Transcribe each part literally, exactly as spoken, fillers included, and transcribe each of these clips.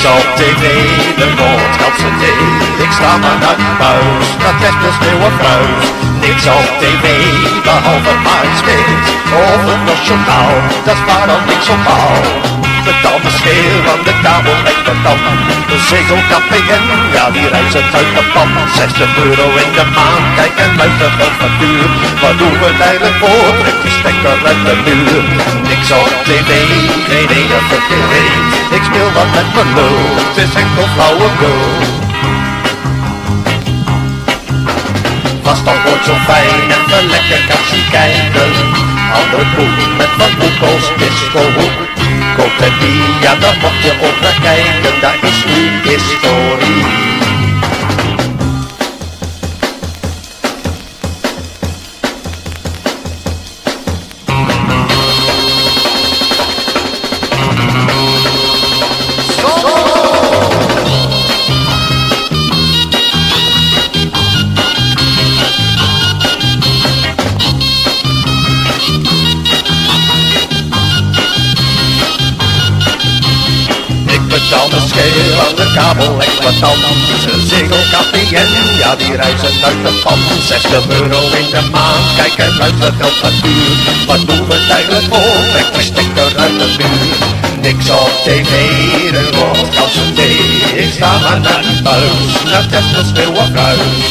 Niks op tv, de Noordschotse thee. Ik sta maar naar die buis, dat kerst is sneeuw of ruis. Niks op tv, behalve maar iets weet. Of het nationaal, dat is maar dan niks op haal. De dames schreeuwen, de kabel legt de dam. De zegelkapingen, ja die reizen uit de pan. zestig euro in de maand, kijk en luister van factuur. Wat doen we eigenlijk voor, trek die stekker uit de muur. Niks op tv, geen enige tv. Ik speel wat met mijn lul, het is enkel flauwekul. Was toch nooit zo fijn, even lekker kassie kijken. Andere boek met wat boekels, discohoek. Koop en die, ja dan mag je ook naar kijken, daar is nu historie. Betaal mijn scheel aan de kabel exploitant. Ze zegelkapien, ja die reizen uit de pan. zestig euro in de maand, kijk en luister geld factuur. Wat doen we het eigenlijk voor, trek die stekker uit de muur. Niks op tv, de Noordschotse thee. Ik sta maar naar die buis, naar Tesla sneeuw of ruis.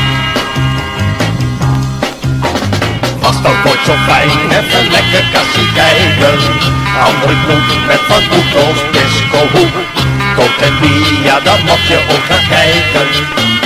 Was toch nooit zo fijn, even lekker kassie kijken. Andere kroeg met van boekels, discohoek. Koop en wie, ja dan mag je ook gaan kijken.